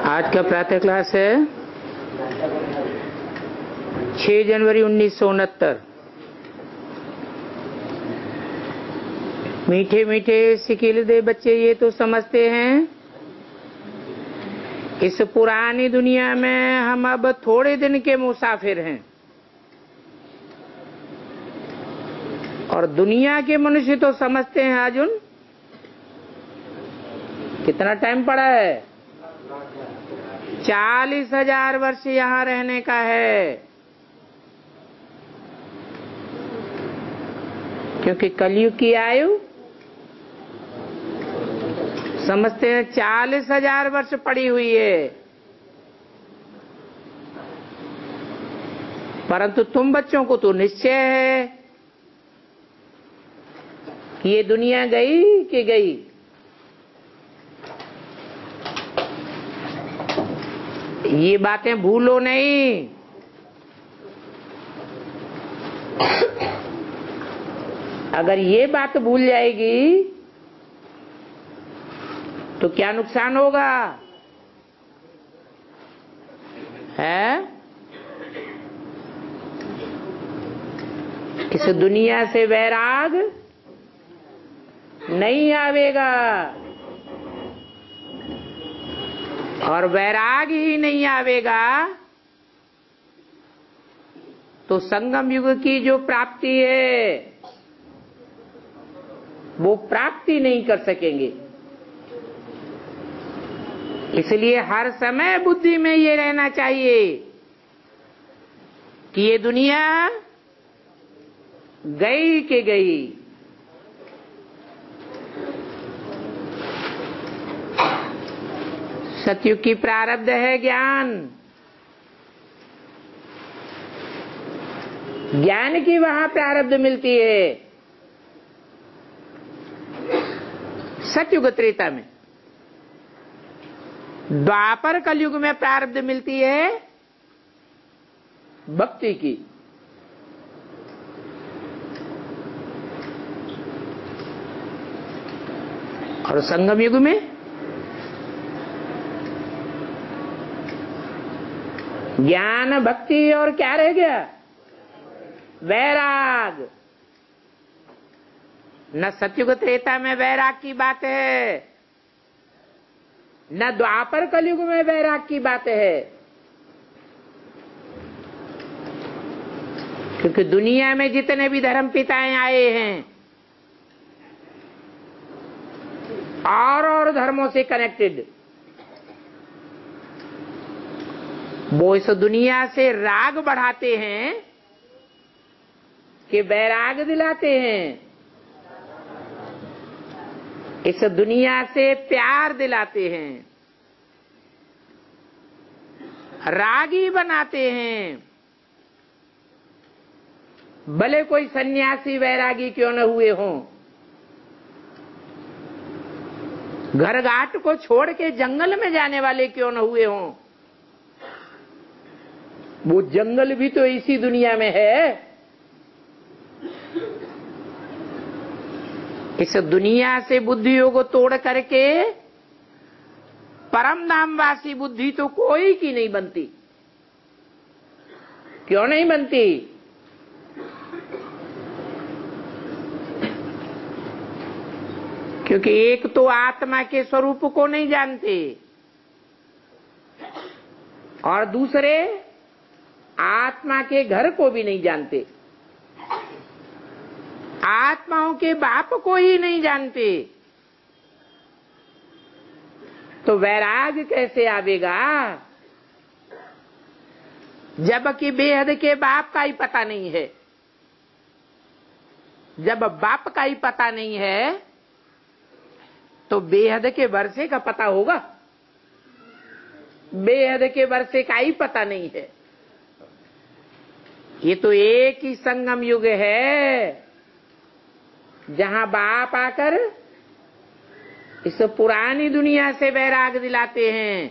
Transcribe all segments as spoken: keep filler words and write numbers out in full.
आज का प्रातः क्लास है छह जनवरी उन्नीस सौ उनहत्तर। मीठे मीठे सिकिलदे बच्चे ये तो समझते हैं इस पुरानी दुनिया में हम अब थोड़े दिन के मुसाफिर हैं और दुनिया के मनुष्य तो समझते हैं अर्जुन कितना टाइम पड़ा है, चालीस हजार वर्ष यहाँ रहने का है, क्योंकि कलयुग की आयु समझते हैं चालीस हजार वर्ष पड़ी हुई है। परंतु तुम बच्चों को तो निश्चय है कि ये दुनिया गई कि गई। ये बातें भूलो नहीं। अगर ये बात भूल जाएगी तो क्या नुकसान होगा है? इस दुनिया से वैराग नहीं आवेगा और वैराग ही नहीं आवेगा तो संगम युग की जो प्राप्ति है वो प्राप्ति नहीं कर सकेंगे। इसलिए हर समय बुद्धि में ये रहना चाहिए कि ये दुनिया गई कि गई। सतयुग की प्रारब्ध है ज्ञान, ज्ञान की वहां प्रारब्ध मिलती है। सतयुग त्रेता में, द्वापर कलयुग में प्रारब्ध मिलती है भक्ति की। और संगम युग में ज्ञान भक्ति और क्या रह गया? वैराग। न सतयुग त्रेता में वैराग की बात है, न द्वापर कलयुग में वैराग की बात है, क्योंकि दुनिया में जितने भी धर्म पिताएं आए हैं और और धर्मों से कनेक्टेड, वो इस दुनिया से राग बढ़ाते हैं कि वैराग दिलाते हैं, इस दुनिया से प्यार दिलाते हैं, रागी बनाते हैं। भले कोई सन्यासी वैरागी क्यों न हुए हों, घर घाट को छोड़ के जंगल में जाने वाले क्यों न हुए हों, वो जंगल भी तो इसी दुनिया में है। इस दुनिया से बुद्धियों को तोड़ करके परम धामवासी बुद्धि तो कोई की नहीं बनती। क्यों नहीं बनती? क्योंकि एक तो आत्मा के स्वरूप को नहीं जानते और दूसरे आत्मा के घर को भी नहीं जानते, आत्माओं के बाप को ही नहीं जानते। तो वैराग कैसे आवेगा जबकि बेहद के बाप का ही पता नहीं है? जब बाप का ही पता नहीं है तो बेहद के वर्षे का पता होगा? बेहद के वर्षे का ही पता नहीं है। ये तो एक ही संगम युग है जहां बाप आकर इस पुरानी दुनिया से वैराग दिलाते हैं।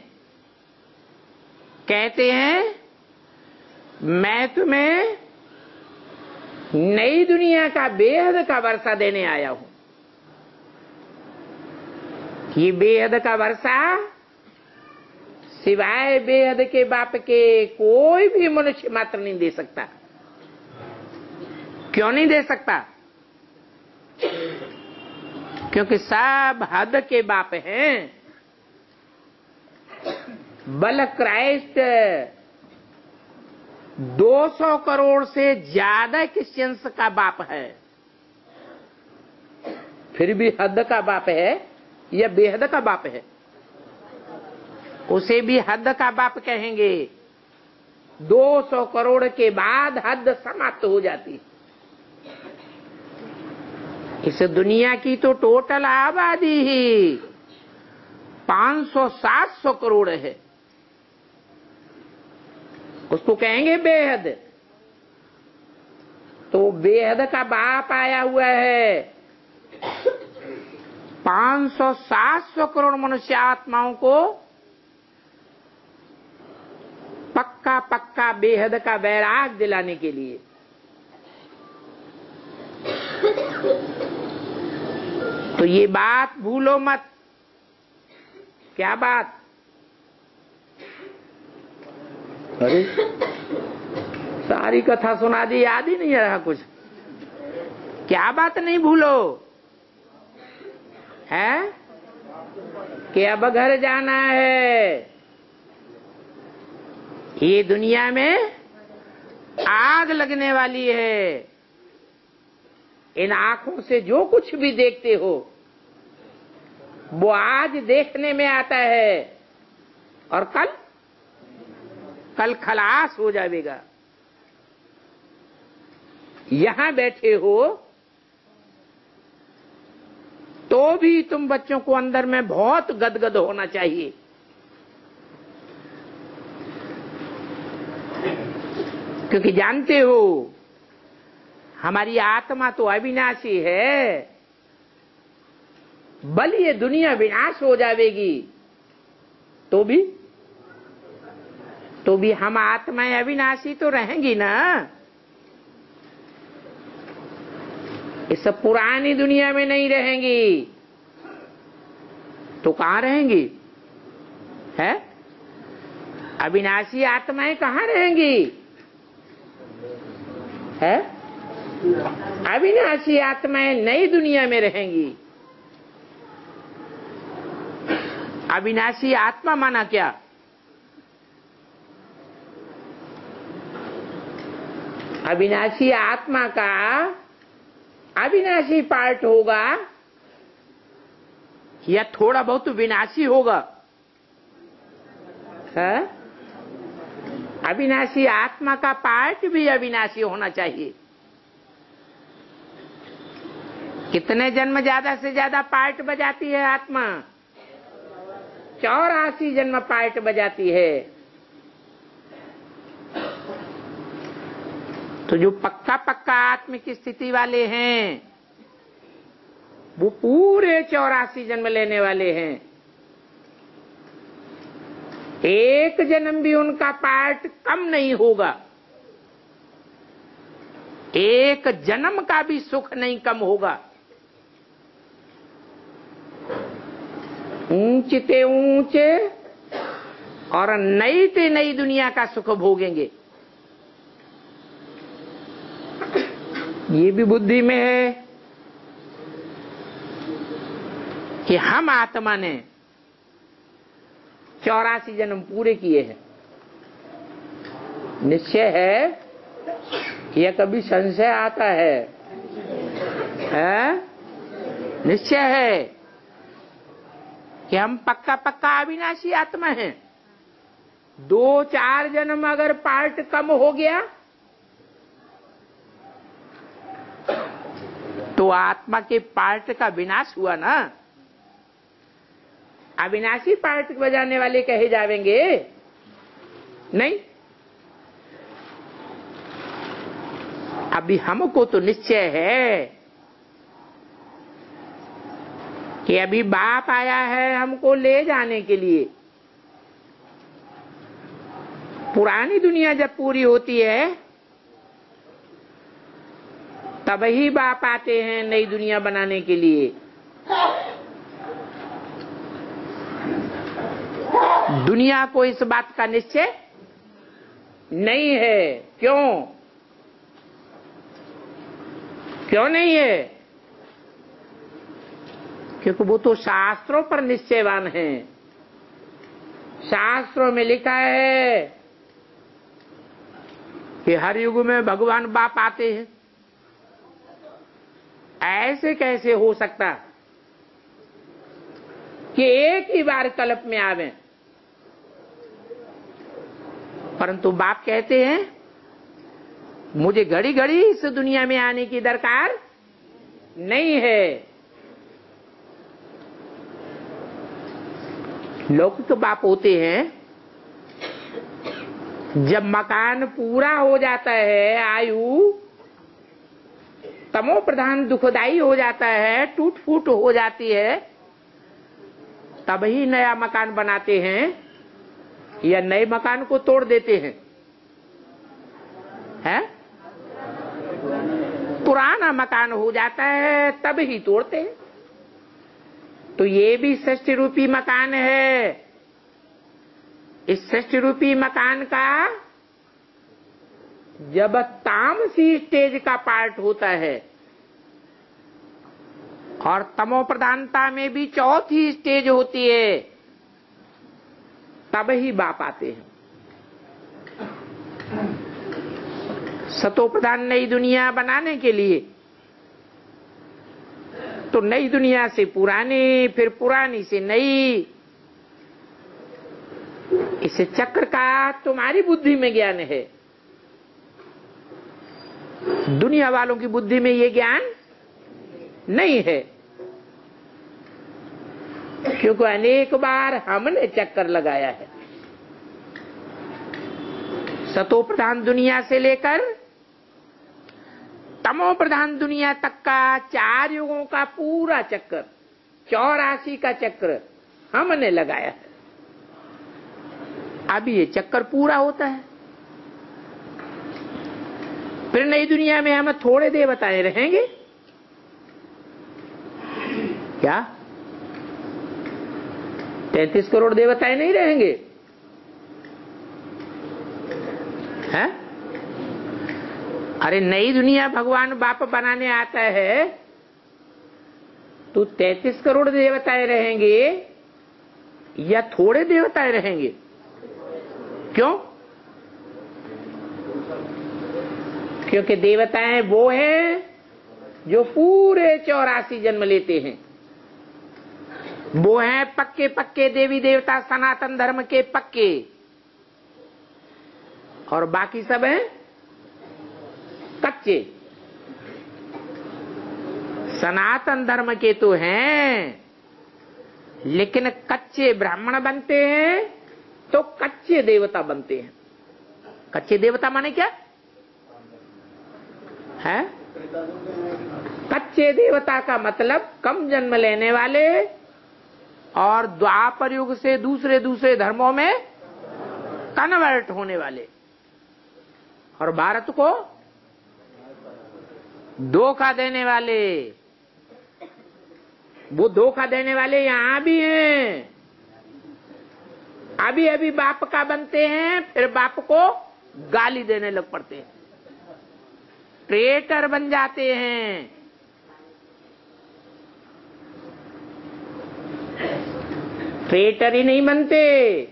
कहते हैं मैं तुम्हें नई दुनिया का बेहद का वर्षा देने आया हूं। ये बेहद का वर्षा सिवाय बेहद के बाप के कोई भी मनुष्य मात्र नहीं दे सकता। क्यों नहीं दे सकता? क्योंकि सब हद के बाप हैं। बल क्राइस्ट दो सौ करोड़ से ज्यादा क्रिश्चियंस का बाप है, फिर भी हद का बाप है या बेहद का बाप है? उसे भी हद का बाप कहेंगे। दो सौ करोड़ के बाद हद समाप्त हो जाती है। इस दुनिया की तो टोटल आबादी ही पाँच सौ सात सौ करोड़ है, उसको कहेंगे बेहद। तो बेहद का बाप आया हुआ है। पाँच सौ सात सौ करोड़ मनुष्य आत्माओं को पक्का पक्का बेहद का वैराग दिलाने के लिए। तो ये बात भूलो मत। क्या बात? अरे सारी कथा सुना दी, याद ही नहीं रहा कुछ। क्या बात नहीं भूलो है कि अब घर जाना है। ये दुनिया में आग लगने वाली है। इन आंखों से जो कुछ भी देखते हो वो आज देखने में आता है और कल कल खलास हो जाएगा। यहां बैठे हो तो भी तुम बच्चों को अंदर में बहुत गदगद होना चाहिए। क्योंकि जानते हो हमारी आत्मा तो अविनाशी है। बल ये दुनिया विनाश हो जाएगी तो भी तो भी हम आत्माएं अविनाशी तो रहेंगी ना। इस पुरानी दुनिया में नहीं रहेंगी तो कहां रहेंगी? है अविनाशी आत्माएं कहां रहेंगी? है अविनाशी आत्माएं नई दुनिया में रहेंगी। अविनाशी आत्मा माना क्या? अविनाशी आत्मा का अविनाशी पार्ट होगा या थोड़ा बहुत विनाशी होगा? है अविनाशी आत्मा का पार्ट भी अविनाशी होना चाहिए। कितने जन्म ज्यादा से ज्यादा पार्ट बजाती है आत्मा? चौरासी जन्म पार्ट बजाती है। तो जो पक्का पक्का आत्मिक स्थिति वाले हैं वो पूरे चौरासी जन्म लेने वाले हैं। एक जन्म भी उनका पार्ट कम नहीं होगा। एक जन्म का भी सुख नहीं कम होगा। ऊंचते ऊंचे और नई से नई दुनिया का सुख भोगेंगे। ये भी बुद्धि में है कि हम आत्मा ने चौरासी जन्म पूरे किए हैं। निश्चय है या कभी संशय आता है? है निश्चय है कि हम पक्का पक्का अविनाशी आत्मा हैं। दो चार जन्म अगर पार्ट कम हो गया तो आत्मा के पार्ट का विनाश हुआ ना। अविनाशी पार्ट बजाने वाले कहे जावेंगे नहीं। अभी हमको तो निश्चय है कि अभी बाप आया है हमको ले जाने के लिए। पुरानी दुनिया जब पूरी होती है तब ही बाप आते हैं नई दुनिया बनाने के लिए। दुनिया को इस बात का निश्चय नहीं है। क्यों क्यों नहीं है? क्योंकि वो तो शास्त्रों पर निश्चयवान है। शास्त्रों में लिखा है कि हर युग में भगवान बाप आते हैं। ऐसे कैसे हो सकता कि एक ही बार कल्प में आवे? परंतु बाप कहते हैं मुझे घड़ी घड़ी इस दुनिया में आने की दरकार नहीं है। लौकिक बाप होते हैं जब मकान पूरा हो जाता है, आयु तमो प्रधान दुखदाई हो जाता है, टूट फूट हो जाती है, तब ही नया मकान बनाते हैं या नए मकान को तोड़ देते हैं? है? पुराना मकान हो जाता है तब ही तोड़ते हैं। तो ये भी सृष्टि रूपी मकान है। इस सृष्टि रूपी मकान का जब तामसी स्टेज का पार्ट होता है और तमो प्रधानता में भी चौथी स्टेज होती है, तब ही बाप आते हैं। सतो प्रधान नई दुनिया बनाने के लिए तो नई दुनिया से पुरानी, फिर पुरानी से नई, इस चक्र का तुम्हारी बुद्धि में ज्ञान है। दुनिया वालों की बुद्धि में ये ज्ञान नहीं है, क्योंकि अनेक बार हमने चक्कर लगाया है। सतो प्रधान दुनिया से लेकर तमो प्रधान दुनिया तक का चार युगों का पूरा चक्कर, चौरासी का चक्र हमने लगाया है। अब ये चक्कर पूरा होता है, फिर नई दुनिया में हम थोड़े देवताएं रहेंगे क्या? तैंतीस करोड़ देवताएं नहीं रहेंगे हैं? अरे नई दुनिया भगवान बाप बनाने आता है तो तैंतीस करोड़ देवताएं रहेंगे या थोड़े देवताएं रहेंगे? क्यों? क्योंकि देवताएं वो हैं जो पूरे चौरासी जन्म लेते हैं। वो हैं पक्के पक्के देवी देवता, सनातन धर्म के पक्के, और बाकी सब हैं कच्चे। सनातन धर्म के तो हैं, लेकिन कच्चे ब्राह्मण बनते हैं तो कच्चे देवता बनते हैं। कच्चे देवता माने क्या है? कच्चे देवता का मतलब कम जन्म लेने वाले और द्वापर युग से दूसरे दूसरे धर्मों में कन्वर्ट होने वाले, और भारत को धोखा देने वाले। वो धोखा देने वाले यहां भी हैं। अभी अभी बाप का बनते हैं, फिर बाप को गाली देने लग पड़ते हैं, ट्रेटर बन जाते हैं। ट्रेटर ही नहीं बनते,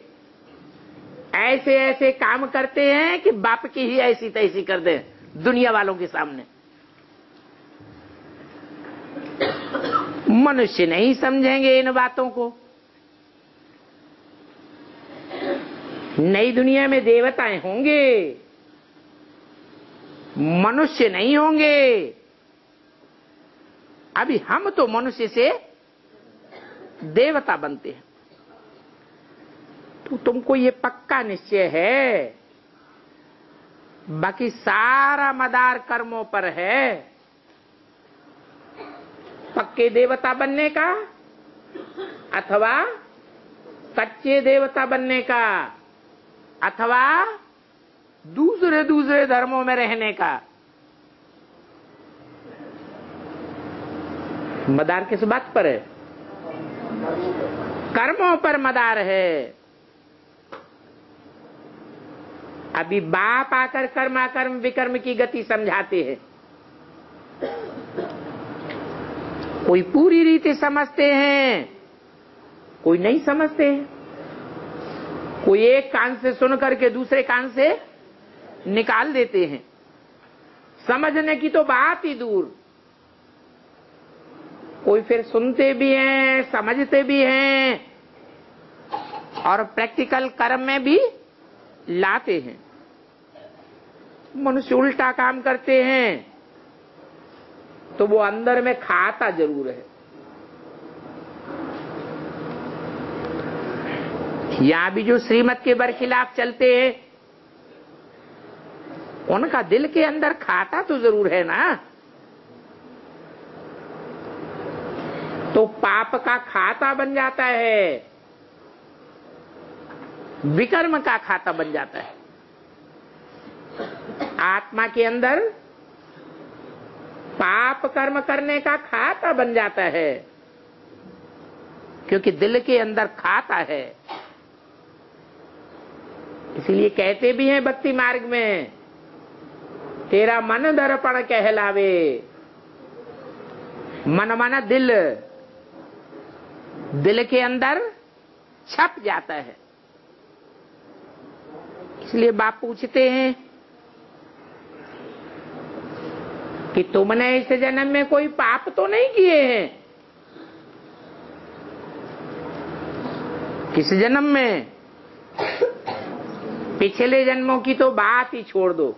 ऐसे ऐसे काम करते हैं कि बाप की ही ऐसी तैसी कर दे दुनिया वालों के सामने। मनुष्य नहीं समझेंगे इन बातों को। नई दुनिया में देवताएं होंगे, मनुष्य नहीं होंगे। अभी हम तो मनुष्य से देवता बनते हैं। तो तुमको ये पक्का निश्चय है, बाकी सारा मदार कर्मों पर है। पक्के देवता बनने का अथवा कच्चे देवता बनने का अथवा दूसरे दूसरे धर्मों में रहने का। मदार किस बात पर है? कर्मों पर मदार है। अभी बाप आकर कर्माकर्म विकर्म की गति समझाते हैं। कोई पूरी रीति समझते हैं, कोई नहीं समझते हैं। कोई एक कान से सुन करके दूसरे कान से निकाल देते हैं। समझने की तो बात ही दूर। कोई फिर सुनते भी हैं, समझते भी हैं और प्रैक्टिकल कर्म में भी लाते हैं। मनुष्य उल्टा काम करते हैं तो वो अंदर में खाता जरूर है। यहां भी जो श्रीमत के बरखिलाफ चलते हैं, उनका दिल के अंदर खाता तो जरूर है ना। तो पाप का खाता बन जाता है, विकर्म का खाता बन जाता है। आत्मा के अंदर पाप कर्म करने का खाता बन जाता है, क्योंकि दिल के अंदर खाता है। इसलिए कहते भी हैं भक्ति मार्ग में, तेरा मन दर्पण कहलावे। मन माना दिल, दिल के अंदर छप जाता है। इसलिए बाप पूछते हैं कि तुमने इस जन्म में कोई पाप तो नहीं किए हैं? किस जन्म में? पिछले जन्मों की तो बात ही छोड़ दो,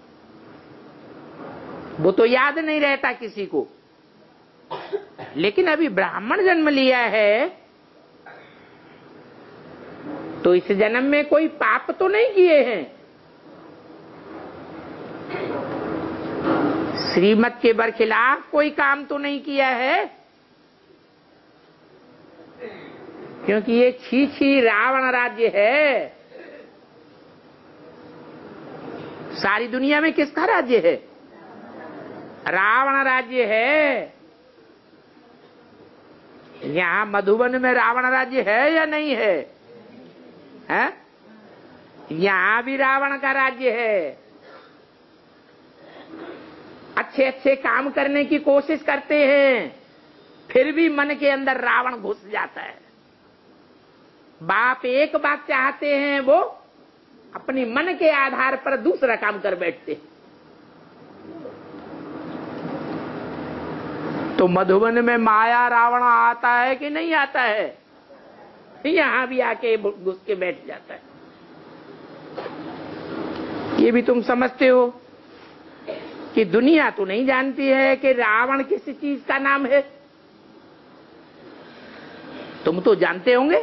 वो तो याद नहीं रहता किसी को। लेकिन अभी ब्राह्मण जन्म लिया है तो इस जन्म में कोई पाप तो नहीं किए हैं? श्रीमत के बरखिलाफ कोई काम तो नहीं किया है? क्योंकि ये छी छी रावण राज्य है। सारी दुनिया में किसका राज्य है? रावण राज्य है। यहां मधुबन में रावण राज्य है या नहीं है? है? यहां भी रावण का राज्य है। अच्छे अच्छे काम करने की कोशिश करते हैं, फिर भी मन के अंदर रावण घुस जाता है। बाप एक बात चाहते हैं, वो अपनी मन के आधार पर दूसरा काम कर बैठते हैं। तो मधुबन में माया रावण आता है कि नहीं आता है? यहां भी आके घुस के बैठ जाता है। ये भी तुम समझते हो कि दुनिया तो नहीं जानती है कि रावण किस चीज का नाम है। तुम तो जानते होंगे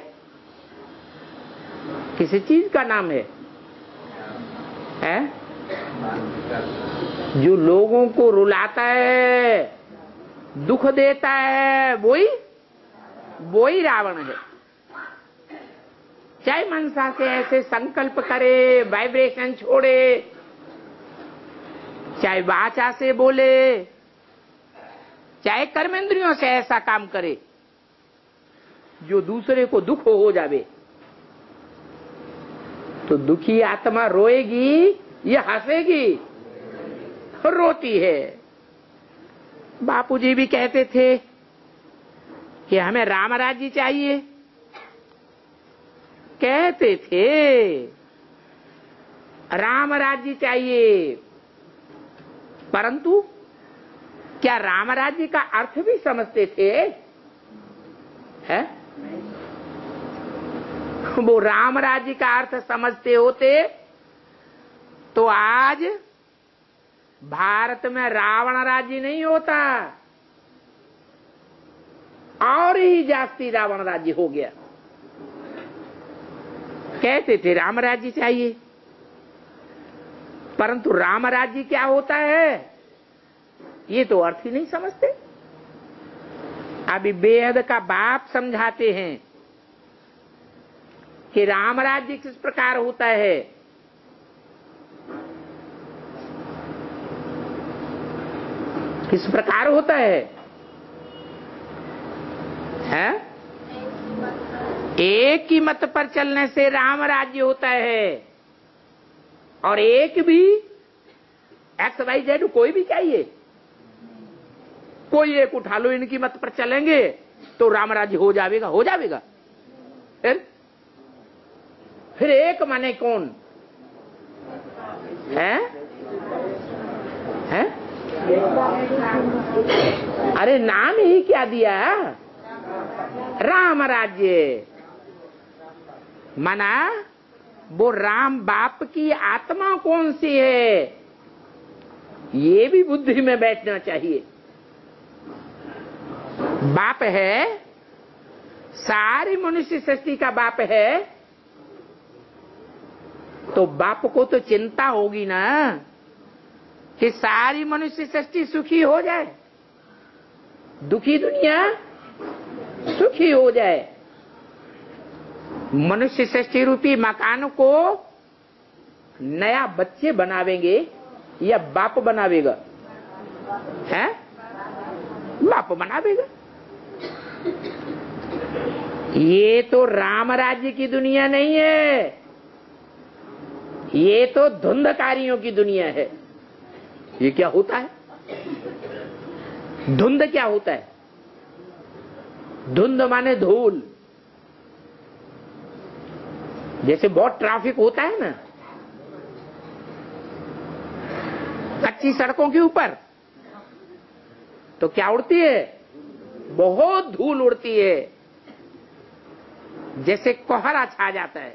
किसी चीज का नाम है, है? जो लोगों को रुलाता है, दुख देता है, वही वही रावण है। चाहे मनसा से ऐसे संकल्प करे, वाइब्रेशन छोड़े, चाहे वाचा से बोले, चाहे कर्मेंद्रियों से ऐसा काम करे जो दूसरे को दुख हो जावे, तो दुखी आत्मा रोएगी या हंसेगी? रोती है। बापूजी भी कहते थे कि हमें राम राज्य चाहिए। कहते थे राम राज्य चाहिए, परंतु क्या राम राज्य का अर्थ भी समझते थे? है? वो राम राज्य का अर्थ समझते होते तो आज भारत में रावण राज्य नहीं होता, और ही जास्ती रावण राज्य हो गया। कहते थे राम राज्य चाहिए, परंतु राम राज्य क्या होता है ये तो अर्थ ही नहीं समझते। अभी बेहद का बाप समझाते हैं कि राम राज्य किस प्रकार होता है। किस प्रकार होता है? है? एक ही मत पर चलने से राम राज्य होता है। और एक भी एक्स वाई जेड कोई भी चाहिए, कोई एक उठा लो, इनकी मत पर चलेंगे तो राम राज्य हो जाएगा, हो जाएगा। फिर फिर एक माने कौन है? है? अरे नाम ही क्या दिया, राम राज्य। माना वो राम बाप की आत्मा कौन सी है, ये भी बुद्धि में बैठना चाहिए। बाप है, सारी मनुष्य सृष्टि का बाप है, तो बाप को तो चिंता होगी ना कि सारी मनुष्य सृष्टि सुखी हो जाए, दुखी दुनिया सुखी हो जाए। मनुष्य सृष्टि रूपी मकान को नया बच्चे बनावेंगे या बाप बनावेगा? है? बाप बनावेगा। ये तो राम राज्य की दुनिया नहीं है, ये तो धुंधकारियों की दुनिया है। ये क्या होता है? धुंध क्या होता है? धुंध माने धूल। जैसे बहुत ट्रैफिक होता है ना कच्ची सड़कों के ऊपर, तो क्या उड़ती है? बहुत धूल उड़ती है, जैसे कोहरा छा जाता है,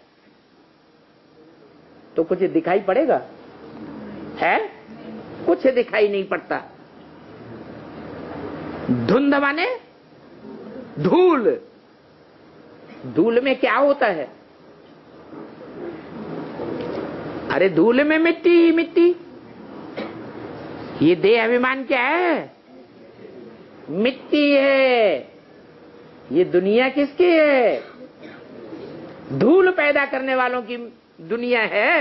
तो कुछ दिखाई पड़ेगा? है? कुछ दिखाई नहीं पड़ता। धुंध माने धूल। धूल में क्या होता है? अरे धूल में मिट्टी ही मिट्टी। ये देह अभिमान क्या है? मिट्टी है। ये दुनिया किसकी है? धूल पैदा करने वालों की दुनिया है,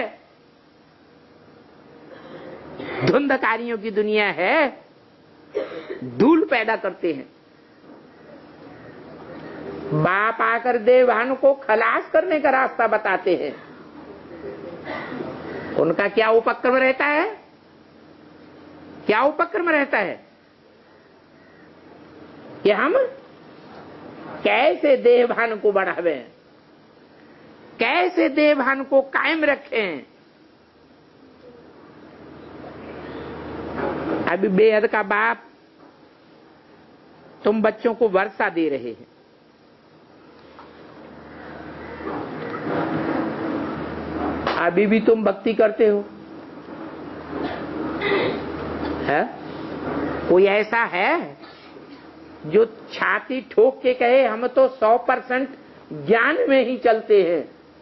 धुंधकारियों की दुनिया है, धूल पैदा करते हैं। बाप आकर देवान को खलास करने का रास्ता बताते हैं। उनका क्या उपक्रम रहता है? क्या उपक्रम रहता है कि हम कैसे देवभान को बढ़ावें, कैसे देवभान को कायम रखें। अभी बेहद का बाप तुम बच्चों को वर्षा दे रहे हैं, अभी भी तुम भक्ति करते हो? है? कोई ऐसा है जो छाती ठोक के कहे हम तो सौ परसेंट ज्ञान में ही चलते हैं,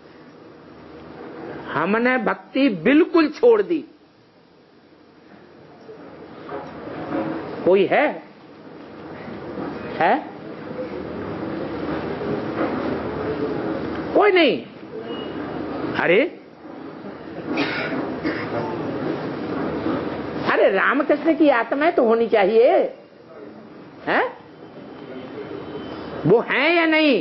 हमने भक्ति बिल्कुल छोड़ दी? कोई है? है? कोई नहीं। अरे अरे रामकृष्ण की आत्माएं तो होनी चाहिए, है? वो है या नहीं?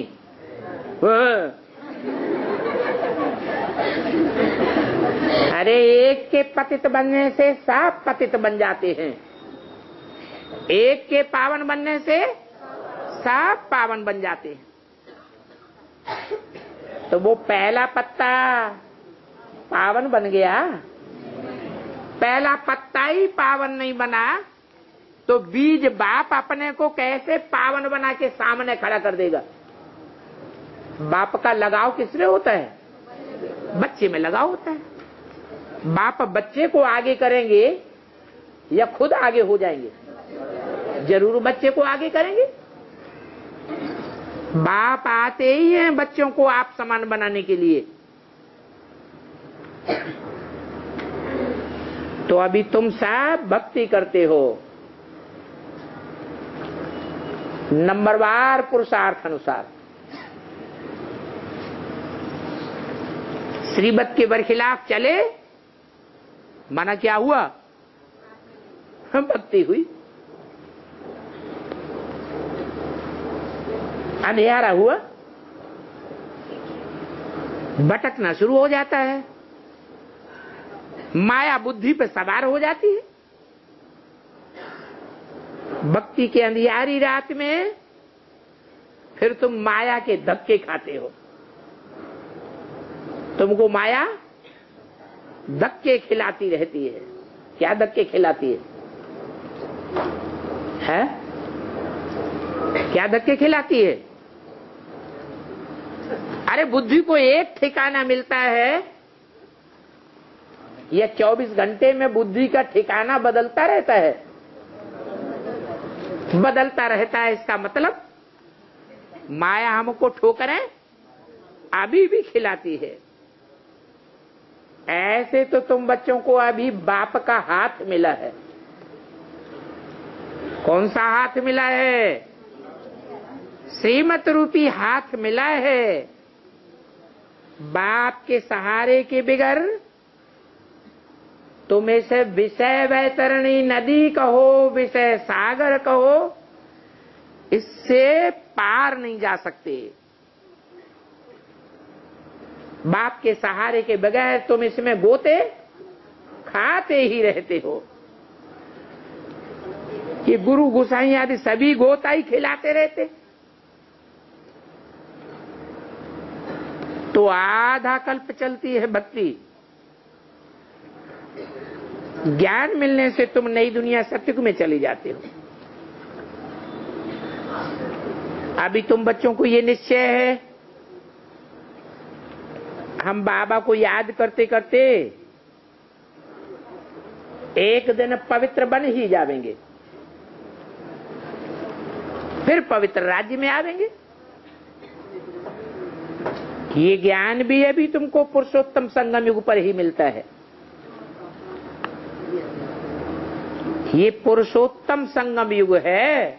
अरे एक के पतित बनने से सब पतित बन जाते हैं, एक के पावन बनने से सब पावन बन जाते हैं। तो वो पहला पत्ता पावन बन गया, पहला पत्ता ही पावन नहीं बना तो बीज बाप अपने को कैसे पावन बना के सामने खड़ा कर देगा? बाप का लगाव किससे होता है? बच्चे में लगाव होता है। बाप बच्चे को आगे करेंगे या खुद आगे हो जाएंगे? जरूर बच्चे को आगे करेंगे। बाप आते ही हैं बच्चों को आप समान बनाने के लिए। तो अभी तुम सब भक्ति करते हो, नंबरवार पुरुषार्थ अनुसार। श्रीमत के बरखिलाफ चले, माना क्या हुआ? भक्ति हुई। अंधेरा हुआ, भटकना शुरू हो जाता है, माया बुद्धि पे सवार हो जाती है। भक्ति के अंधियारी रात में फिर तुम माया के धक्के खाते हो। तुमको माया धक्के खिलाती रहती है। क्या धक्के खिलाती है? है? क्या धक्के खिलाती है? अरे बुद्धि को एक ठिकाना मिलता है, यह चौबीस घंटे में बुद्धि का ठिकाना बदलता रहता है। बदलता रहता है, इसका मतलब माया हमको ठोकरें अभी भी खिलाती है। ऐसे तो तुम बच्चों को अभी बाप का हाथ मिला है। कौन सा हाथ मिला है? श्रीमत रूपी हाथ मिला है। बाप के सहारे के बिगर तुम इसे विषय वैतरणी नदी कहो, विषय सागर कहो, इससे पार नहीं जा सकते। बाप के सहारे के बगैर तुम इसमें गोते खाते ही रहते हो। कि गुरु गोसाई आदि सभी गोता ही खिलाते रहते, तो आधा कल्प चलती है भक्ति। ज्ञान मिलने से तुम नई दुनिया सत्युग में चले जाते हो। अभी तुम बच्चों को ये निश्चय है, हम बाबा को याद करते करते एक दिन पवित्र बन ही जाएंगे, फिर पवित्र राज्य में आवेंगे। ये ज्ञान भी अभी तुमको पुरुषोत्तम संगम युग पर ही मिलता है। ये पुरुषोत्तम संगम युग है,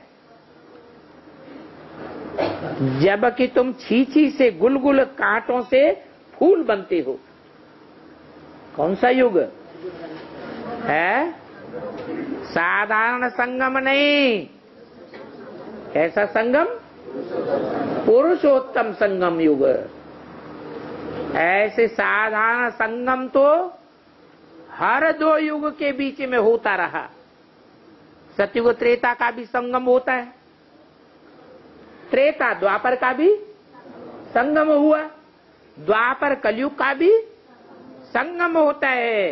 जबकि तुम छींची से गुलगुल कांटों से फूल बनते हो। कौन सा युग है? साधारण संगम नहीं। कैसा संगम? पुरुषोत्तम संगम युग। ऐसे साधारण संगम तो हर दो युग के बीच में होता रहा। सतयुग त्रेता का भी संगम होता है, त्रेता द्वापर का भी संगम हुआ, द्वापर कलयुग का भी संगम होता है।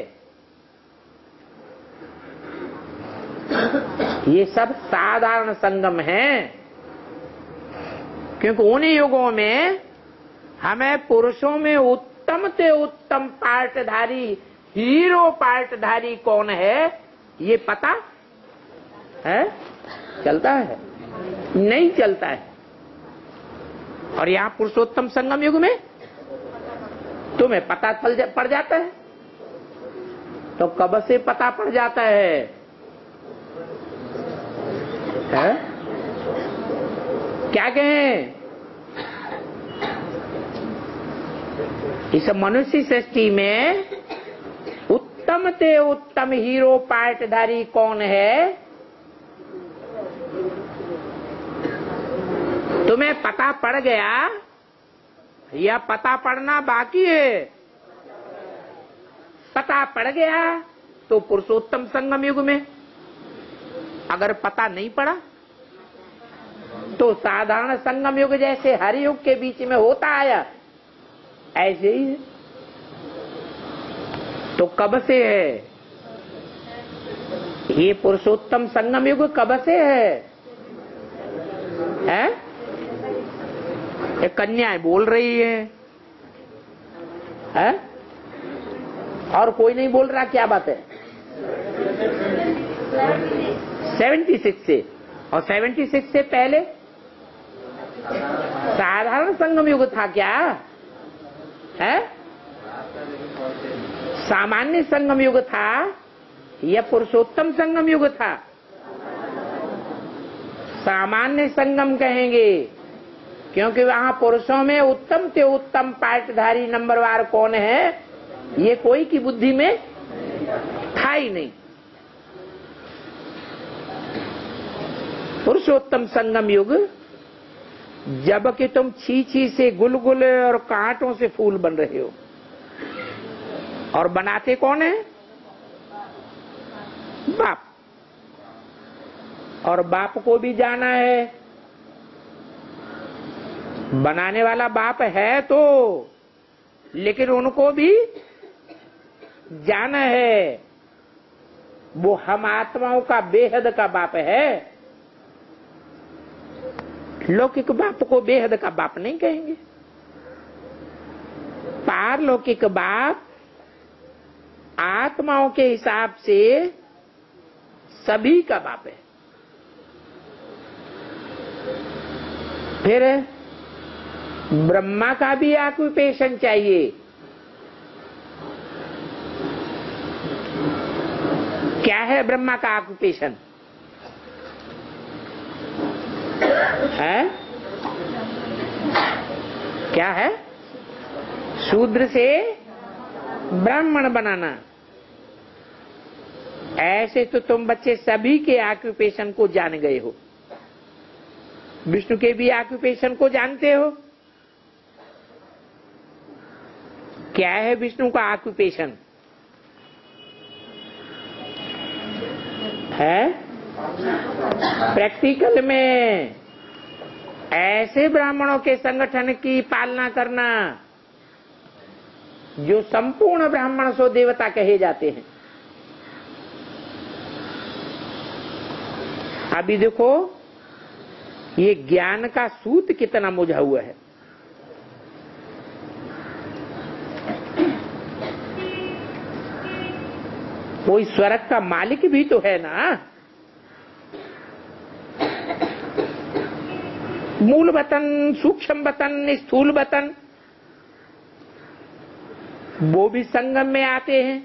ये सब साधारण संगम है, क्योंकि उन युगों में हमें पुरुषों में उत्तम से उत्तम पार्टधारी, हीरो पार्टधारी कौन है ये पता है? चलता है? नहीं चलता है। और यहाँ पुरुषोत्तम संगम युग में तुम्हें पता पड़ जाता है। तो कब से पता पड़ जाता है? है? क्या कहें? इस मनुष्य सृष्टि में उत्तम से उत्तम हीरो पार्टधारी कौन है? तुम्हें पता पड़ गया या पता पड़ना बाकी है? पता पड़ गया तो पुरुषोत्तम संगम युग में, अगर पता नहीं पड़ा तो साधारण संगम युग जैसे हर युग के बीच में होता आया, ऐसे ही है। तो कब से है ये पुरुषोत्तम संगम युग? कब से है? है? ये कन्याएं बोल रही है, है? और कोई नहीं बोल रहा। क्या बात है? सेवेंटी सिक्स से, और सेवेंटी सिक्स से पहले साधारण संगम युग था क्या? है? सामान्य संगम युग था या पुरुषोत्तम संगम युग था? सामान्य संगम कहेंगे, क्योंकि वहां पुरुषों में उत्तम से उत्तम पार्टधारी नंबरवार कौन है ये कोई की बुद्धि में था ही नहीं। पुरुषोत्तम संगम युग जबकि तुम छीछी से गुलगुले और कांटों से फूल बन रहे हो, और बनाते कौन है? बाप, और बाप को भी जाना है। बनाने वाला बाप है तो, लेकिन उनको भी जाना है। वो हम आत्माओं का बेहद का बाप है। लौकिक बाप को बेहद का बाप नहीं कहेंगे। पारलौकिक बाप आत्माओं के हिसाब से सभी का बाप है। फिर ब्रह्मा का भी ऑक्यूपेशन चाहिए। क्या है ब्रह्मा का ऑक्यूपेशन? है क्या है? शूद्र से ब्राह्मण बनाना। ऐसे तो तुम बच्चे सभी के ऑक्यूपेशन को जान गए हो। विष्णु के भी ऑक्यूपेशन को जानते हो। क्या है विष्णु का ऑक्यूपेशन? है प्रैक्टिकल में ऐसे ब्राह्मणों के संगठन की पालना करना जो संपूर्ण ब्राह्मण सो देवता कहे जाते हैं। अभी देखो ये ज्ञान का सूत कितना मुझा हुआ है। कोई स्वर्ग का मालिक भी तो है ना। मूल वतन, सूक्ष्म वतन, स्थूल वतन, वो भी संगम में आते हैं।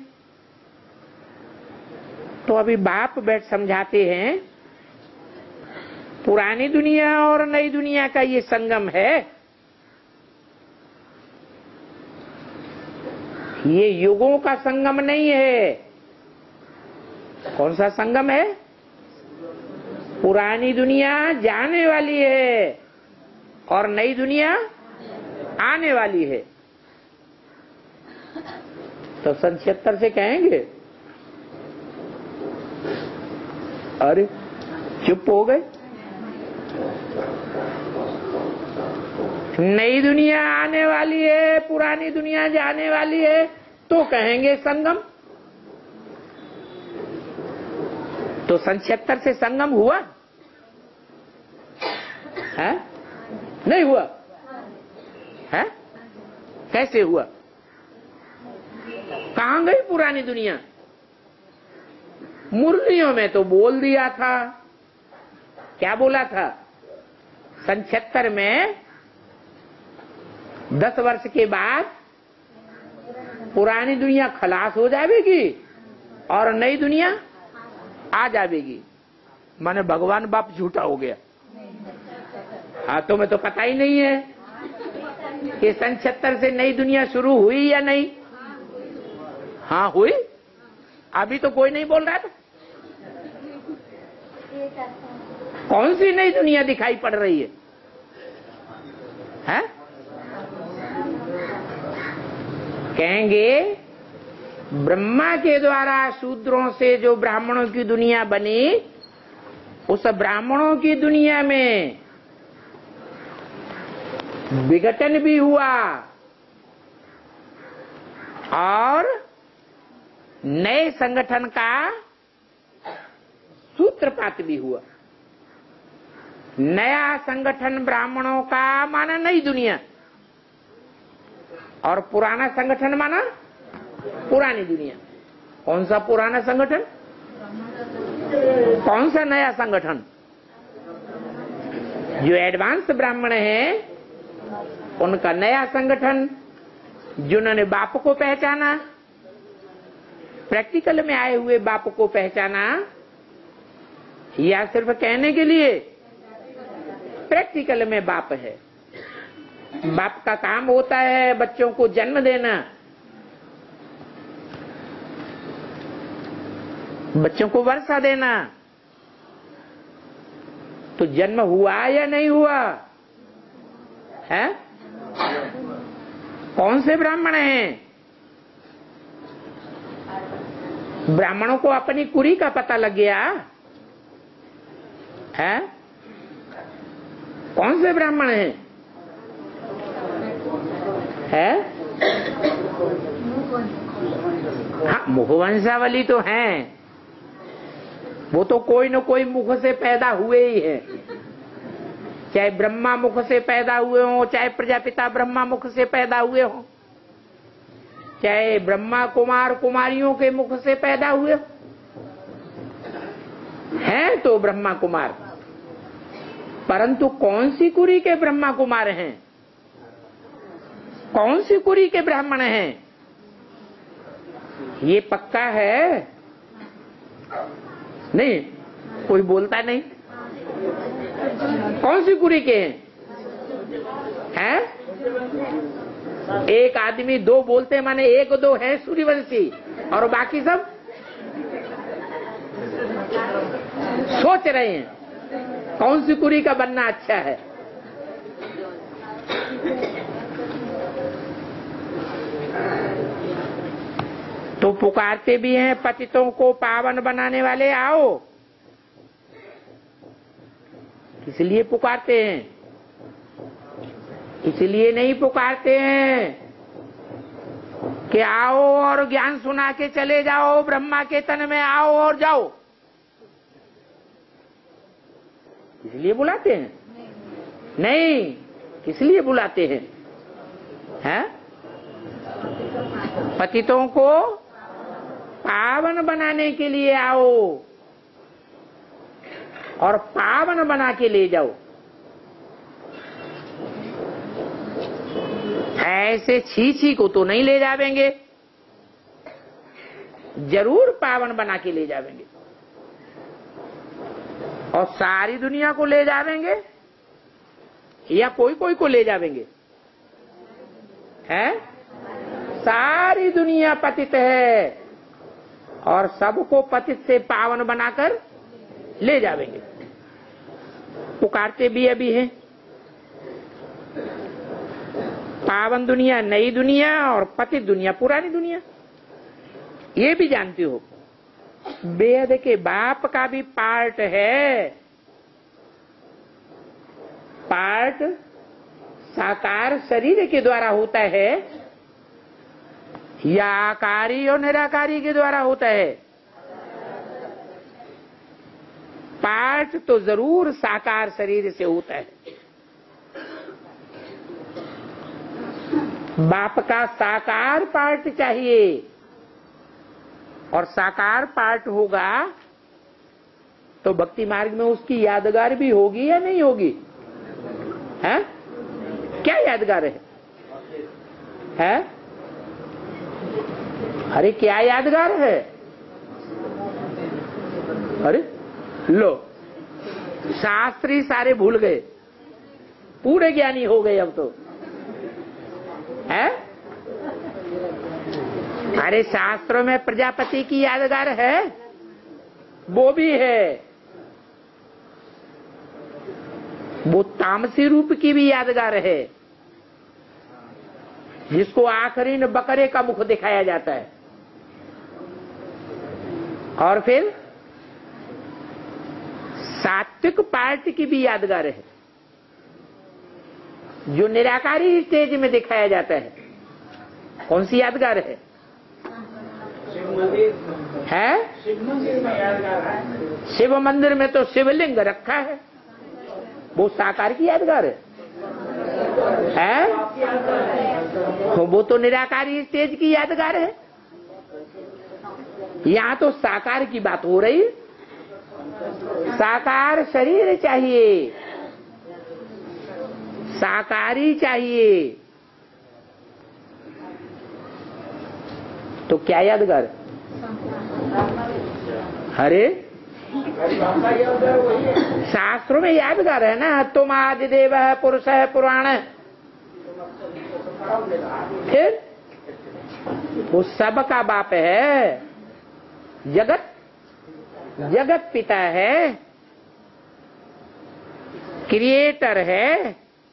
तो अभी बाप बैठ समझाते हैं पुरानी दुनिया और नई दुनिया का ये संगम है। ये युगों का संगम नहीं है। कौन सा संगम है? पुरानी दुनिया जाने वाली है और नई दुनिया आने वाली है। तो सन छिहत्तर से कहेंगे अरे चुप हो गए। नई दुनिया आने वाली है, पुरानी दुनिया जाने वाली है, तो कहेंगे संगम। तो सन छिहत्तर से संगम हुआ है? नहीं हुआ है? कैसे हुआ? कहां गई पुरानी दुनिया? मुरलियों में तो बोल दिया था। क्या बोला था? सन छिहत्तर में दस वर्ष के बाद पुरानी दुनिया खलास हो जाएगी और नई दुनिया आ जाएगी। माने भगवान बाप झूठा हो गया। हाथों में तो पता ही नहीं है कि सन छिहत्तर से नई दुनिया शुरू हुई या नहीं। हाँ हुई। अभी तो कोई नहीं बोल रहा था। कौन सी नई दुनिया दिखाई पड़ रही है? हैं? कहेंगे ब्रह्मा के द्वारा शूद्रों से जो ब्राह्मणों की दुनिया बनी, उस ब्राह्मणों की दुनिया में विघटन भी हुआ और नए संगठन का सूत्रपात भी हुआ। नया संगठन ब्राह्मणों का माना नई दुनिया और पुराना संगठन माना पुरानी दुनिया। कौन सा पुराना संगठन? कौन सा नया संगठन? जो एडवांस ब्राह्मण हैं उनका नया संगठन, जिन्होंने बाप को पहचाना, प्रैक्टिकल में आए हुए बाप को पहचाना, या सिर्फ कहने के लिए? प्रैक्टिकल में बाप है। बाप का काम होता है बच्चों को जन्म देना, बच्चों को वर्षा देना। तो जन्म हुआ या नहीं हुआ है? कौन से ब्राह्मण हैं? ब्राह्मणों को अपनी कुरी का पता लग गया है? कौन से ब्राह्मण हैं? है? हाँ, मुखवंशावली तो हैं, वो तो कोई न कोई मुख से पैदा हुए ही है, चाहे ब्रह्मा मुख से पैदा हुए हो, चाहे प्रजापिता ब्रह्मा मुख से पैदा हुए हो, चाहे ब्रह्मा कुमार कुमारियों के मुख से पैदा हुए हो, हैं तो ब्रह्मा कुमार। परंतु कौन सी कुरी के ब्रह्मा कुमार हैं? कौन सी कुरी के ब्राह्मण हैं? ये पक्का है? नहीं, कोई बोलता नहीं। कौन सी कुरी के हैं? हैं? एक आदमी दो बोलते माने एक दो है सूर्यवंशी, और बाकी सब सोच रहे हैं कौन सी कुरी का बनना अच्छा है। तो पुकारते भी हैं पतितों को पावन बनाने वाले, आओ। इसलिए पुकारते हैं, इसलिए नहीं पुकारते हैं कि आओ और ज्ञान सुना के चले जाओ, ब्रह्मा के तन में आओ और जाओ, इसलिए बुलाते हैं? नहीं, इसलिए बुलाते हैं, हैं? पतितों को पावन बनाने के लिए आओ और पावन बना के ले जाओ। ऐसे छी छी को तो नहीं ले जावेंगे, जरूर पावन बना के ले जावेंगे। और सारी दुनिया को ले जावेंगे या कोई कोई को ले जावेंगे? है? सारी दुनिया पतित है और सबको पतित से पावन बनाकर ले जावेंगे। पुकारते भी अभी हैं। पावन दुनिया नई दुनिया और पतित दुनिया पुरानी दुनिया। ये भी जानते हो, वेद के बाप का भी पार्ट है। पार्ट साकार शरीर के द्वारा होता है या आकारी और निराकारी के द्वारा होता है? पार्ट तो जरूर साकार शरीर से होता है। बाप का साकार पार्ट चाहिए, और साकार पार्ट होगा तो भक्ति मार्ग में उसकी यादगार भी होगी या नहीं होगी? है? क्या यादगार है? है? अरे क्या यादगार है? अरे लो, शास्त्री सारे भूल गए, पूरे ज्ञानी हो गए अब तो। है? अरे शास्त्रों में प्रजापति की यादगार है, वो भी है। वो तामसी रूप की भी यादगार है, जिसको आखिरी में बकरे का मुख दिखाया जाता है। और फिर सात्विक पार्ट की भी यादगार है, जो निराकारी स्टेज में दिखाया जाता है। कौन सी यादगार है? है? शिव मंदिर में तो शिवलिंग रखा है, वो साकार की यादगार है। है? वो तो निराकारी स्टेज की यादगार है। यहाँ तो साकार की बात हो रही है। साकार शरीर चाहिए, साकारी चाहिए, तो क्या यादगार? अरे शास्त्रों में यादगार है ना, तुम आदि देव है, पुरुष है, पुराण है। फिर वो सबका बाप है, जगत जगत पिता है, क्रिएटर है,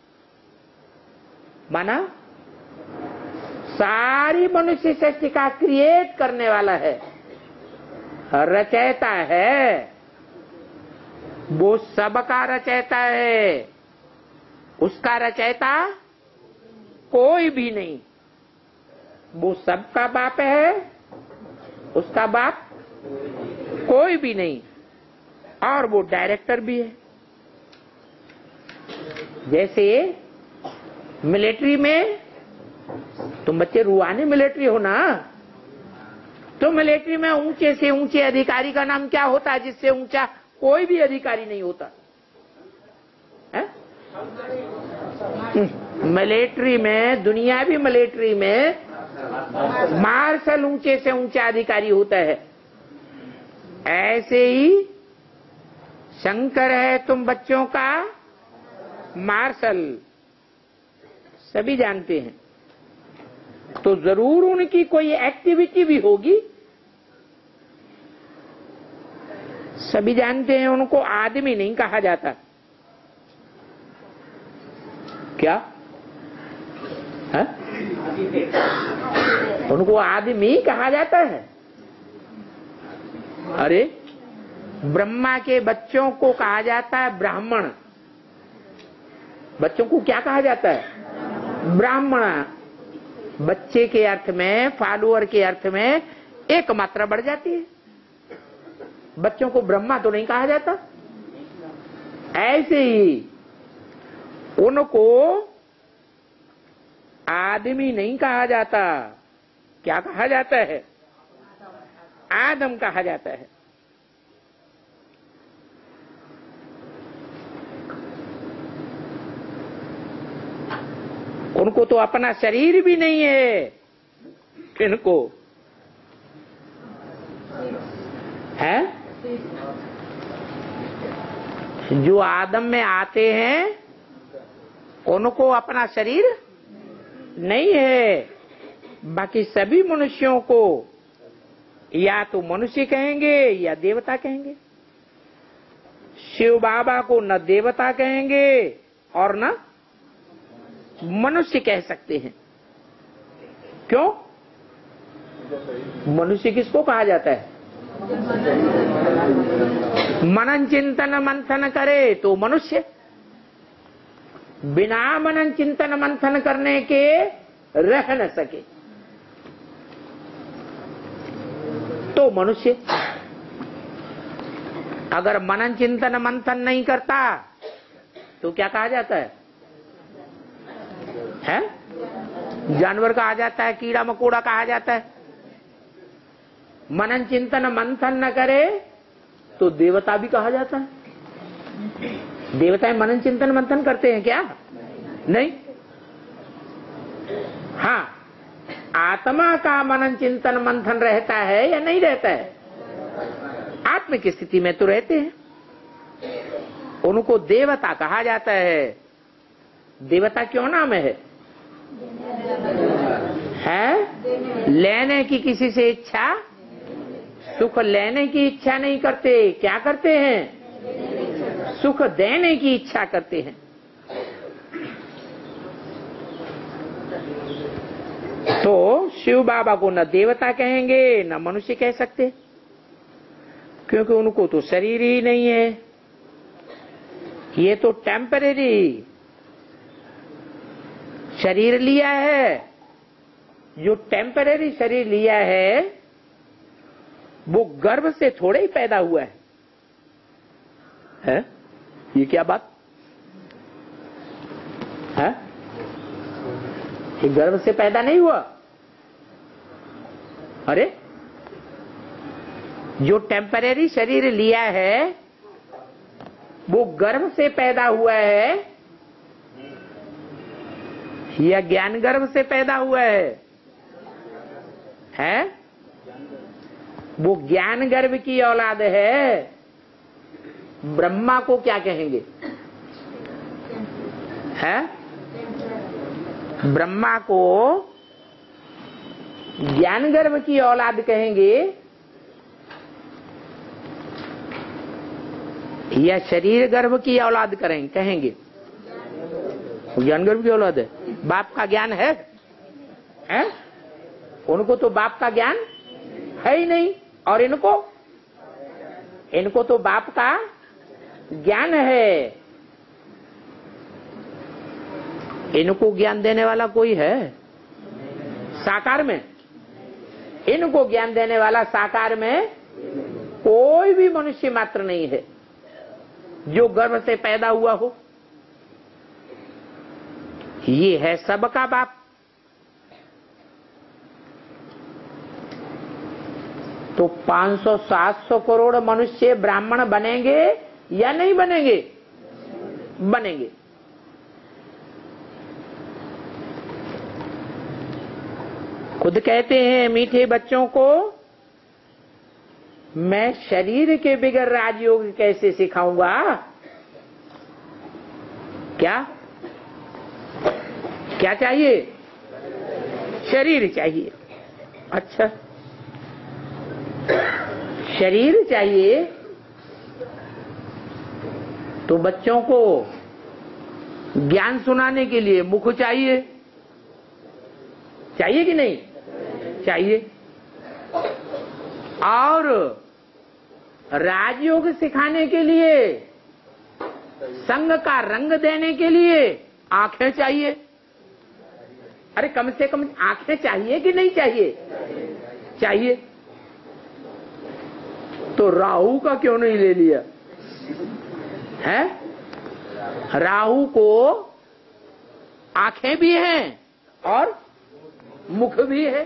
माना सारी मनुष्य सृष्टि का क्रिएट करने वाला है। रचयिता है, वो सबका रचयिता है, उसका रचयिता कोई भी नहीं। वो सबका बाप है, उसका बाप कोई भी नहीं, और वो डायरेक्टर भी है। जैसे मिलिट्री में तुम बच्चे रुआने मिलिट्री हो ना, तो मिलिट्री में ऊंचे से ऊंचे अधिकारी का नाम क्या होता है, जिससे ऊंचा कोई भी अधिकारी नहीं होता है? मिलिट्री में, दुनियावी मिलिट्री में मार्शल ऊंचे से ऊंचा अधिकारी होता है। ऐसे ही शंकर है तुम बच्चों का मार्शल, सभी जानते हैं। तो जरूर उनकी कोई एक्टिविटी भी होगी, सभी जानते हैं। उनको आदमी नहीं कहा जाता, क्या है? उनको आदमी कहा जाता है। अरे ब्रह्मा के बच्चों को कहा जाता है ब्राह्मण। बच्चों को क्या कहा जाता है? ब्राह्मण। बच्चे के अर्थ में, फॉलोअर के अर्थ में एक मात्रा बढ़ जाती है। बच्चों को ब्रह्मा तो नहीं कहा जाता। ऐसे ही उनको आदमी नहीं कहा जाता, क्या कहा जाता है? आदम कहा जाता है। उनको तो अपना शरीर भी नहीं है। किनको है? जो आदम में आते हैं उनको अपना शरीर नहीं है। बाकी सभी मनुष्यों को या तो मनुष्य कहेंगे या देवता कहेंगे। शिव बाबा को न देवता कहेंगे और न मनुष्य कह सकते हैं। क्यों? मनुष्य किसको कहा जाता है? मनन चिंतन मंथन करे तो मनुष्य, बिना मनन चिंतन मंथन करने के रह न सके तो मनुष्य। अगर मनन चिंतन मंथन नहीं करता तो क्या कहा जाता है? है? जानवर कहा जाता है, कीड़ा मकोड़ा कहा जाता है। मनन चिंतन मंथन न करे तो देवता भी कहा जाता है। देवताएं मनन चिंतन मंथन करते हैं क्या? नहीं। हाँ, आत्मा का मनन चिंतन मंथन रहता है या नहीं रहता है? आत्म की स्थिति में तो रहते हैं। उनको देवता कहा जाता है। देवता क्यों नाम है? है? लेने की किसी से इच्छा, सुख लेने की इच्छा नहीं करते। क्या करते हैं? सुख देने की इच्छा करते हैं। तो शिव बाबा को न देवता कहेंगे न मनुष्य कह सकते, क्योंकि उनको तो शरीर ही नहीं है। ये तो टेम्परेरी शरीर लिया है। जो टेम्परेरी शरीर लिया है वो गर्भ से थोड़े ही पैदा हुआ है, है? ये क्या बात है? ये गर्भ से पैदा नहीं हुआ। अरे जो टेम्परेरी शरीर लिया है वो गर्भ से पैदा हुआ है या ज्ञान गर्भ से पैदा हुआ है? है? वो ज्ञान गर्भ की औलाद है। ब्रह्मा को क्या कहेंगे? है? ब्रह्मा को ज्ञान गर्भ की औलाद कहेंगे या शरीर गर्भ की औलाद करेंगे कहेंगे? ज्ञान गर्भ की औलाद है। बाप का ज्ञान है? है? उनको तो बाप का ज्ञान है ही नहीं, और इनको इनको तो बाप का ज्ञान है। इनको ज्ञान देने वाला कोई है साकार में? इनको ज्ञान देने वाला साकार में कोई भी मनुष्य मात्र नहीं है जो गर्भ से पैदा हुआ हो। ये है सबका बाप। तो पाँच सौ सात सौ करोड़ मनुष्य ब्राह्मण बनेंगे या नहीं बनेंगे? बनेंगे। खुद कहते हैं मीठे बच्चों को, मैं शरीर के बिगड़ राजयोग कैसे सिखाऊंगा? क्या क्या चाहिए? शरीर चाहिए। अच्छा, शरीर चाहिए तो बच्चों को ज्ञान सुनाने के लिए मुख चाहिए। चाहिए कि नहीं? चाहिए। और राजयोग सिखाने के लिए, संग का रंग देने के लिए आंखें चाहिए। अरे कम से कम आंखें चाहिए कि नहीं चाहिए? चाहिए। तो राहु का क्यों नहीं ले लिया है? राहु को आंखें भी हैं और मुख भी है,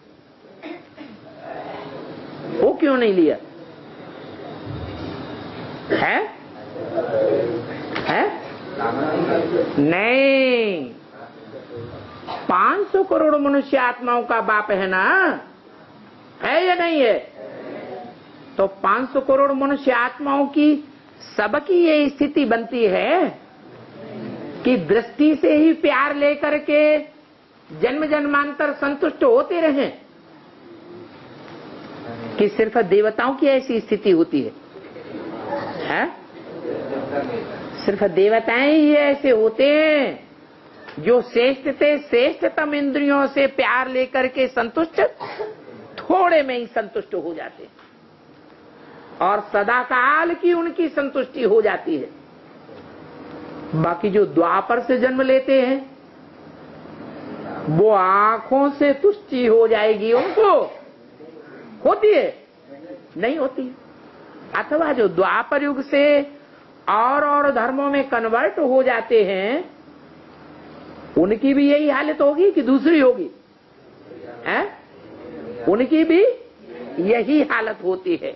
वो क्यों नहीं लिया है? है? नहीं। पाँच सौ करोड़ मनुष्य आत्माओं का बाप है ना, है या नहीं है? तो पाँच सौ करोड़ मनुष्य आत्माओं की सबकी ये स्थिति बनती है कि दृष्टि से ही प्यार लेकर के जन्म जन्मांतर संतुष्ट होते रहें, कि सिर्फ देवताओं की ऐसी स्थिति होती है? है? सिर्फ देवताएं ही ऐसे होते हैं जो श्रेष्ठ से श्रेष्ठतम इंद्रियों से प्यार लेकर के संतुष्ट थोड़े में ही संतुष्ट हो जाते हैं और सदाकाल की उनकी संतुष्टि हो जाती है। बाकी जो द्वापर से जन्म लेते हैं वो आंखों से तुष्टि हो जाएगी, उनको होती है? नहीं होती। अथवा जो द्वापर युग से और और धर्मों में कन्वर्ट हो जाते हैं, उनकी भी यही हालत होगी कि दूसरी होगी? है? उनकी भी यही हालत होती है।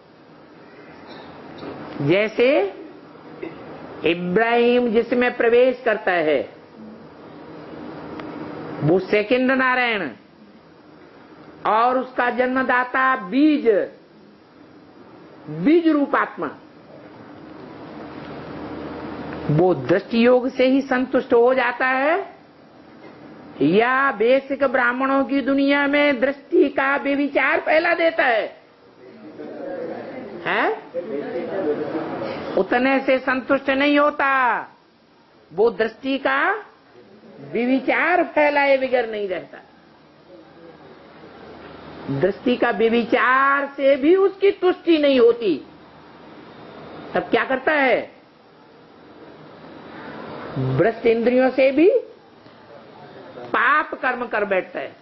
जैसे इब्राहिम जिसमें प्रवेश करता है वो सेकंड नारायण, और उसका जन्मदाता बीज, बीज रूपात्मा, वो दृष्टि योग से ही संतुष्ट हो जाता है या बेसिक ब्राह्मणों की दुनिया में दृष्टि का व्यभिचार फैला देता है? है? उतने से संतुष्ट नहीं होता, वो दृष्टि का व्यभिचार फैलाए बगैर नहीं रहता। दृष्टि का व्यभिचार से भी उसकी तुष्टि नहीं होती, तब क्या करता है? भ्रष्ट इंद्रियों से भी पाप कर्म कर बैठता है।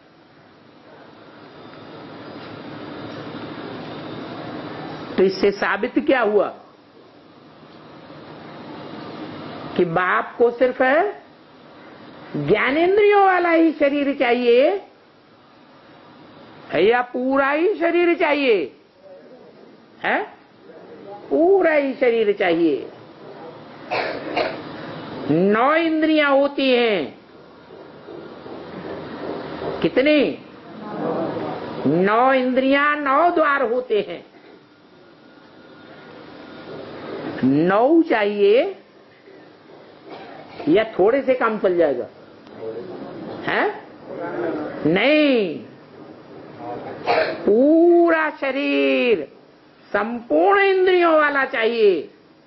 तो इससे साबित क्या हुआ कि बाप को सिर्फ ज्ञानेंद्रियों वाला ही शरीर चाहिए या पूरा ही शरीर चाहिए? है? पूरा ही शरीर चाहिए। नौ इंद्रियां होती हैं। कितनी? नौ इंद्रियां, नौ द्वार होते हैं। नौ चाहिए या थोड़े से काम चल जाएगा? है? नहीं, पूरा शरीर संपूर्ण इंद्रियों वाला चाहिए,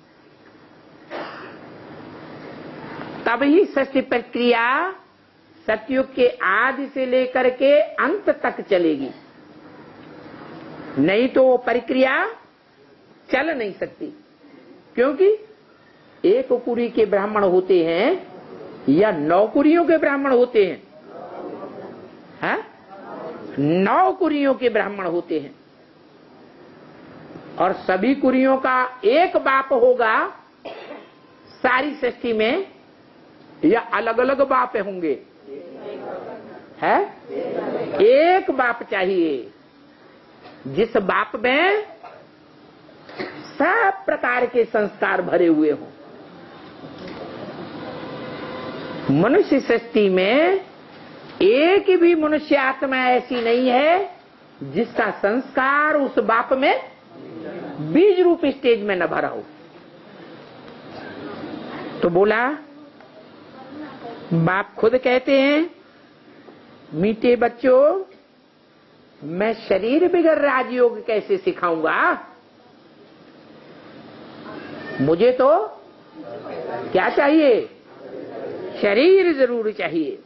तभी सृष्टि प्रक्रिया सतयुग के आदि से लेकर के अंत तक चलेगी। नहीं तो वो प्रक्रिया चल नहीं सकती, क्योंकि एक कुरी के ब्राह्मण होते हैं या नौ कुरियों के ब्राह्मण होते हैं? है? नौ कुरियों के ब्राह्मण होते हैं और सभी कुरियों का एक बाप होगा सारी सृष्टि में, या अलग अलग बाप होंगे? है? एक बाप चाहिए, जिस बाप में सब प्रकार के संस्कार भरे हुए हों। मनुष्य सृष्टि में एक भी मनुष्य आत्मा ऐसी नहीं है जिसका संस्कार उस बाप में बीज रूप स्टेज में न भरा हो। तो बोला, बाप खुद कहते हैं, मीठे बच्चों, मैं शरीर बिगर राजयोग कैसे सिखाऊंगा? मुझे तो क्या चाहिए? शरीर जरूर चाहिए।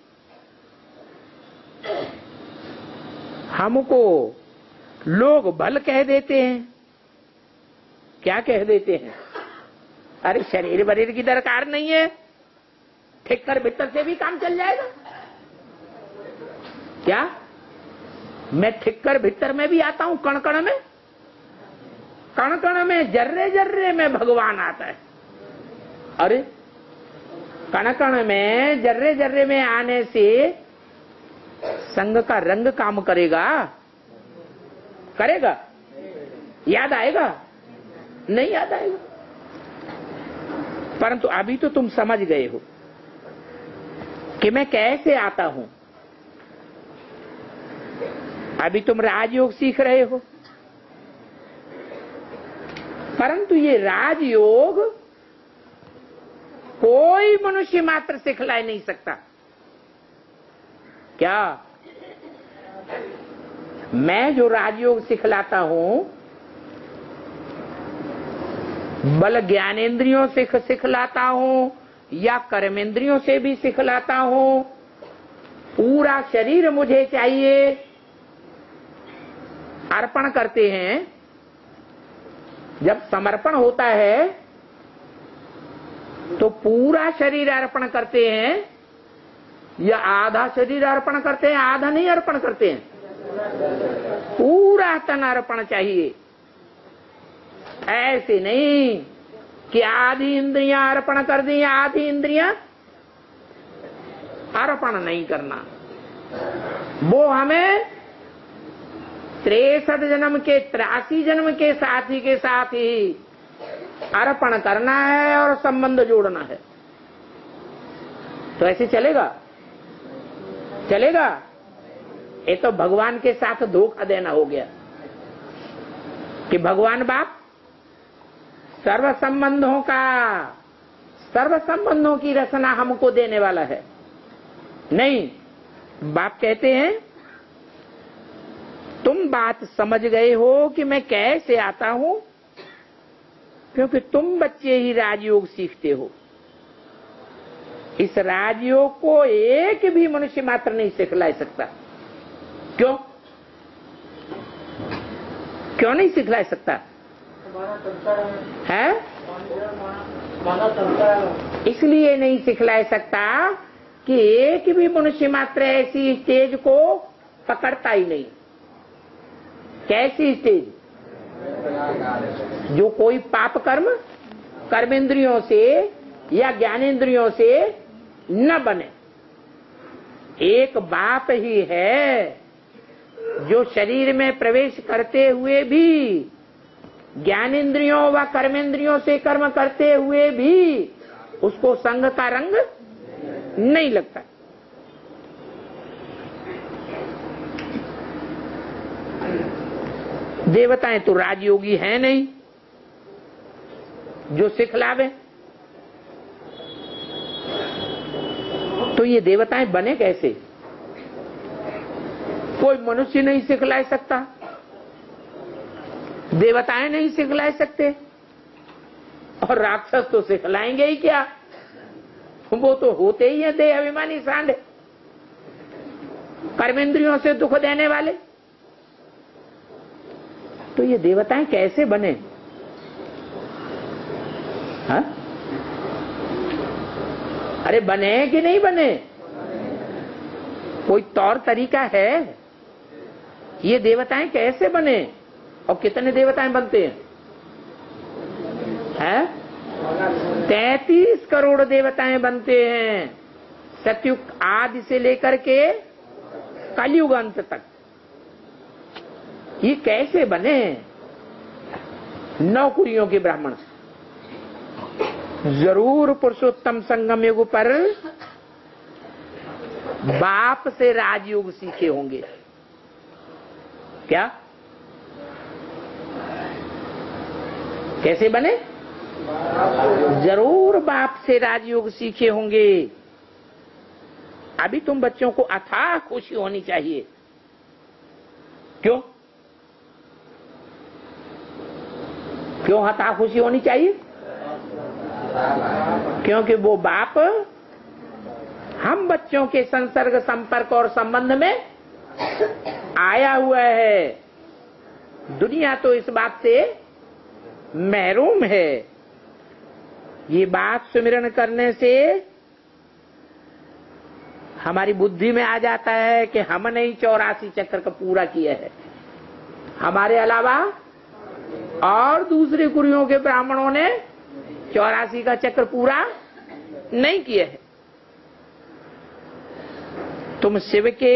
हमको लोग बल कह देते हैं। क्या कह देते हैं? अरे शरीर बरीर की दरकार नहीं है, ठीक कर भीतर से भी काम चल जाएगा। क्या? मैं ठीक कर भीतर में भी आता हूं, कण कण में, कण कण में, जर्रे जर्रे में भगवान आता है। अरे कण कण में, जर्रे जर्रे में आने से संग का रंग काम करेगा? करेगा? याद आएगा? नहीं याद आएगा। परंतु अभी तो तुम समझ गए हो कि मैं कैसे आता हूं। अभी तुम राजयोग सीख रहे हो, परंतु ये राजयोग कोई मनुष्य मात्र सिखला नहीं सकता। क्या? मैं जो राजयोग सिखलाता हूं, बल ज्ञानेंद्रियों से सिखलाता हूं या कर्मेंद्रियों से भी सिखलाता हूं, पूरा शरीर मुझे चाहिए। अर्पण करते हैं, जब समर्पण होता है तो पूरा शरीर अर्पण करते हैं या आधा शरीर अर्पण करते हैं? आधा नहीं अर्पण करते हैं, पूरा तन अर्पण चाहिए। ऐसे नहीं कि आधी इंद्रियां अर्पण कर दी, आधी इंद्रियां अर्पण नहीं करना। वो हमें तिरसठ जन्म के, तिरासी जन्म के साथी के साथ ही अर्पण करना है और संबंध जोड़ना है। तो ऐसे चलेगा? चलेगा? ये तो भगवान के साथ धोखा देना हो गया कि भगवान बाप सर्व संबंधों का, सर्व संबंधों की रचना हमको देने वाला है। नहीं, बाप कहते हैं तुम बात समझ गए हो कि मैं कैसे आता हूं, क्योंकि तुम बच्चे ही राजयोग सीखते हो। इस राजयोग को एक भी मनुष्य मात्र नहीं सिखला सकता। क्यों? क्यों नहीं सिखला सकता है? इसलिए नहीं सिखला सकता कि एक भी मनुष्य मात्र ऐसी स्टेज को पकड़ता ही नहीं। कैसी स्टेज? जो कोई पाप कर्म कर्मेंद्रियों से या ज्ञानेंद्रियों से न बने। एक बाप ही है जो शरीर में प्रवेश करते हुए भी, ज्ञानेंद्रियों व कर्मेंद्रियों से कर्म करते हुए भी उसको संग का रंग नहीं लगता। देवताएं तो राजयोगी हैं नहीं जो सिखलावे। तो ये देवताएं बने कैसे? कोई मनुष्य नहीं सिखला सकता, देवताएं नहीं सिखला सकते, और राक्षस तो सिखलाएंगे ही क्या? वो तो होते ही हैं देह अभिमानी सांड, कर्मेंद्रियों से दुख देने वाले। तो ये देवताएं कैसे बने? हा? अरे बने कि नहीं बने? कोई तौर तरीका है? ये देवताएं कैसे बने और कितने देवताएं बनते हैं? हैं? तैतीस करोड़ देवताएं बनते हैं सतयुग आदि से लेकर के कलयुग अंत तक। ये कैसे बने? नौ कुरियों के ब्राह्मण। जरूर पुरुषोत्तम संगम युग पर बाप से राजयोग सीखे होंगे। क्या? कैसे बने? जरूर बाप से राजयोग सीखे होंगे। अभी तुम बच्चों को अथाह खुशी होनी चाहिए। क्यों? क्यों अथाह खुशी होनी चाहिए? क्योंकि वो बाप हम बच्चों के संसर्ग, संपर्क और संबंध में आया हुआ है। दुनिया तो इस बात से महरूम है। ये बात सुमिरन करने से हमारी बुद्धि में आ जाता है कि हमने ही चौरासी चक्र का पूरा किया है। हमारे अलावा और दूसरे कुरियों के ब्राह्मणों ने चौरासी का चक्र पूरा नहीं किया है। तुम शिव के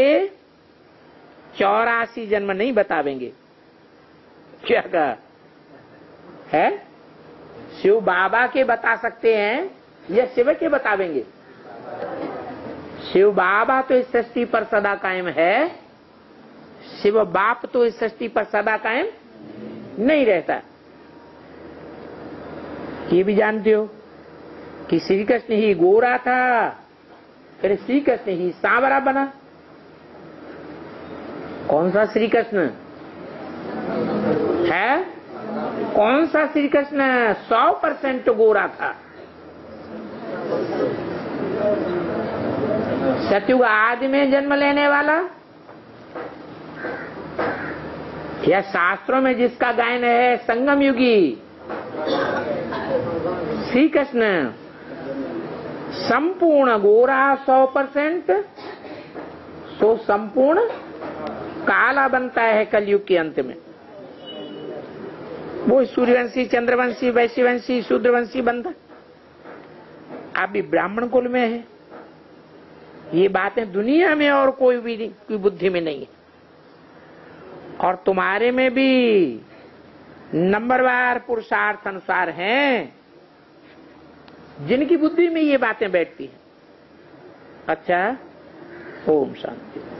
चौरासी जन्म नहीं बतावेंगे। क्या कहा है? शिव बाबा के बता सकते हैं या शिव के बतावेंगे? शिव बाबा तो इस सृष्टि पर सदा कायम है, शिव बाप तो इस सृष्टि पर सदा कायम नहीं रहता। ये भी जानते हो कि श्री कृष्ण ही गोरा था, फिर श्री कृष्ण ही सांवरा बना। कौन सा श्री कृष्ण है? कौन सा श्री कृष्ण सौ परसेंट गोरा था? सतयुग आदि में जन्म लेने वाला या शास्त्रों में जिसका गायन है संगम युगी श्री कृष्ण संपूर्ण गोरा सौ परसेंट, सो संपूर्ण काला बनता है कलयुग के अंत में। वो सूर्यवंशी, चंद्रवंशी, वैश्यवंशी, शूद्रवंशी बनता। आप भी ब्राह्मण कुल में है। ये बातें दुनिया में और कोई भी की बुद्धि में नहीं है। और तुम्हारे में भी नंबरवार पुरुषार्थ अनुसार हैं जिनकी बुद्धि में ये बातें बैठती हैं। अच्छा, ओम शांति।